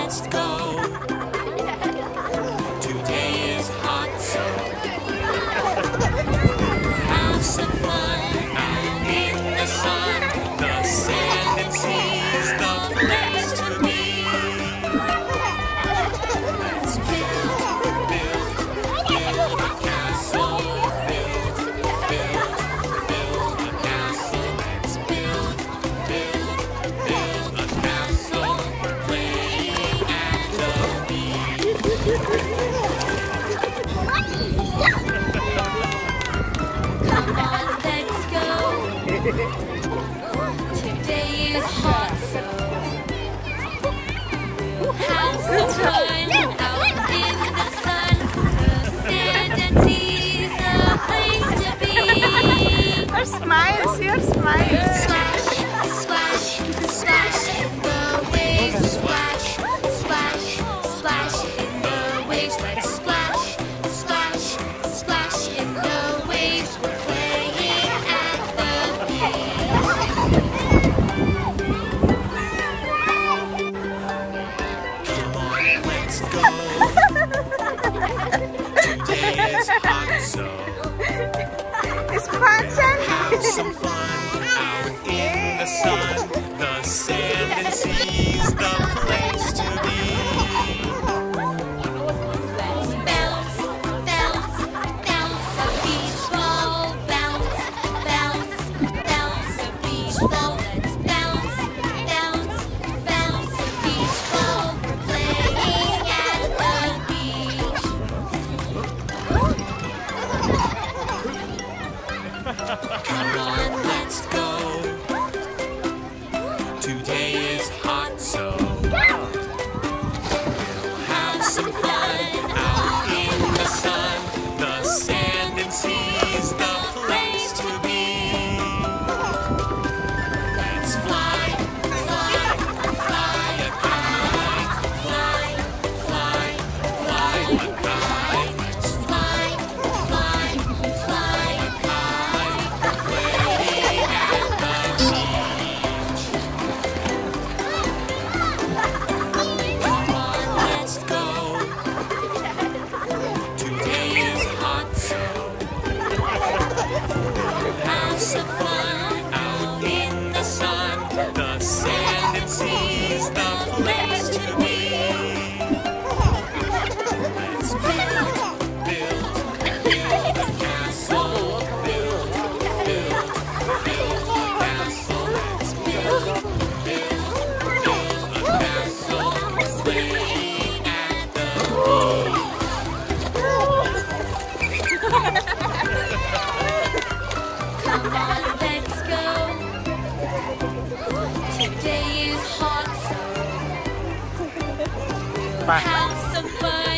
let's go. Today is hot, so have some fun out in the sun. The sand and sea's the place to be. Let's build a castle. Build a castle. Let's build a castle. Playing at the beach. Come on, let's go. Today is hot, so we'll have some fun out in the sun. The sand and sea's the place to be. Your smiles, your smiles. Splash, splash, splash in the waves. Splash, splash, splash in the waves. Let's splash, splash, splash in the waves. We're playing at the beach. Come on, let's go. Today is hot, so It's fun, Saanvi. have some fun out in the sun. The sand and sea's the place to be. Let's bounce, bounce, bounce a beach ball. Bounce, bounce, bounce a beach ball. Let's bounce, bounce, bounce a beach ball. We're playing at the beach. Come on, let's go. Today is hot, so we'll have some fun out in the sun. The sand and sea's the place to be. Let's fly, fly, fly a kite. Fly, fly, fly a kite. Let's fly, fly, fly a kite. Playing at the beach. Come on, let's go. Today is hot, so we'll have some fun out in the sun. The sand and sea's the place to be. Let's build a castle. Build a castle. Let's build a castle. Playing at the beach. Come on, let's go. Today is hot, so we'll have some fun